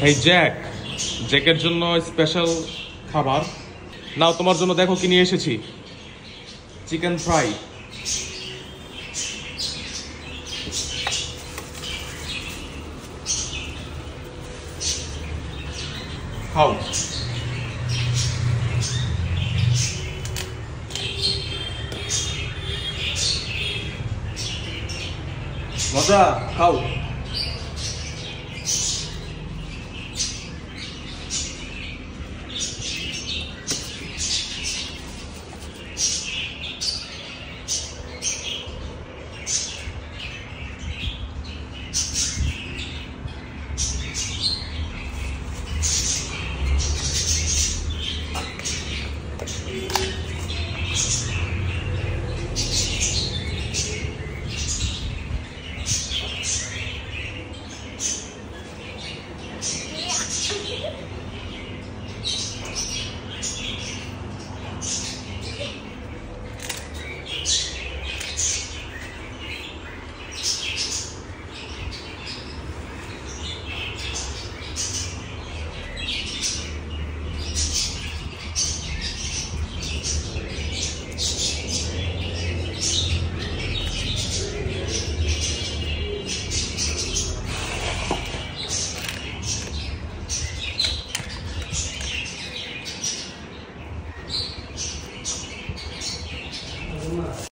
এই জ্যাকের জন্য স্পেশাল খাবার। নাও তোমার জন্য দেখো কি নিয়ে এসেছি, চিকেন ফ্রাই। খাও। মজা, খাও।